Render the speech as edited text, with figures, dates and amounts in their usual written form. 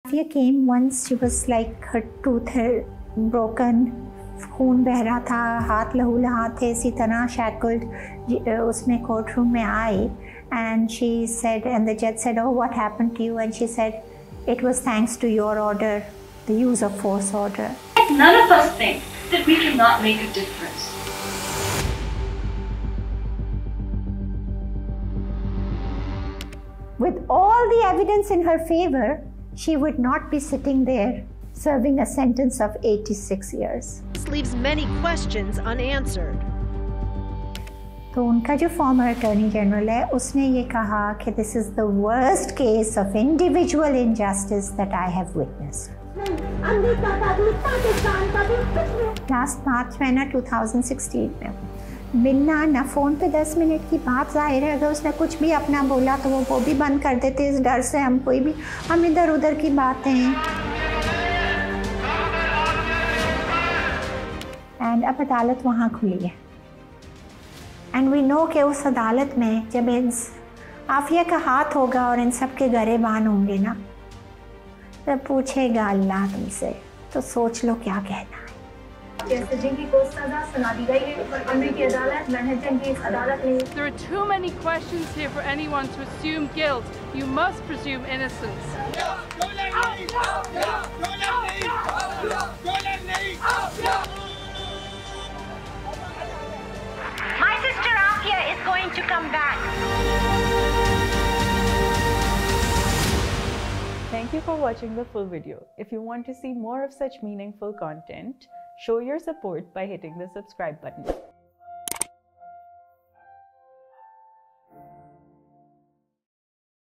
Aafia came once. She was like her tooth broken, खून बह रहा था, हाथ लहूलुहान थे, इसी तरह shackled. उसमें कोर्ट रूम में आई, and she said, and the judge said, "Oh, what happened to you?" And she said, "It was thanks to your order, the use of force order." None of us think that we cannot make a difference. With all the evidence in her favor, she would not be sitting there serving a sentence of 86 years. This leaves many questions unanswered. तो उनका जो farmer attorney general है, उसने ये कहा कि this is the worst case of individual injustice that I have witnessed. Last March में ना 2016 में मिलना ना फ़ोन पे 10 मिनट की बात, जाहिर है अगर उसने कुछ भी अपना बोला तो वो भी बंद कर देते इस डर से हम इधर उधर की बातें। एंड अब अदालत वहाँ खुली है, एंड वी नो कि उस अदालत में जब इन आफिया का हाथ होगा और इन सब के गरेबान होंगे ना, तब पूछेगा अल्लाह तुमसे, तो सोच लो क्या कहना है। जैसे जिनकी को सजा सुना दी गई है अमेरिकी अदालत मैनहट्टन की अदालत में। There are too many questions here for anyone to assume guilt. You must presume innocence. My sister Aafia is going to come back. Thank you for watching the full video. If you want to see more of such meaningful content, show your support by hitting the subscribe button.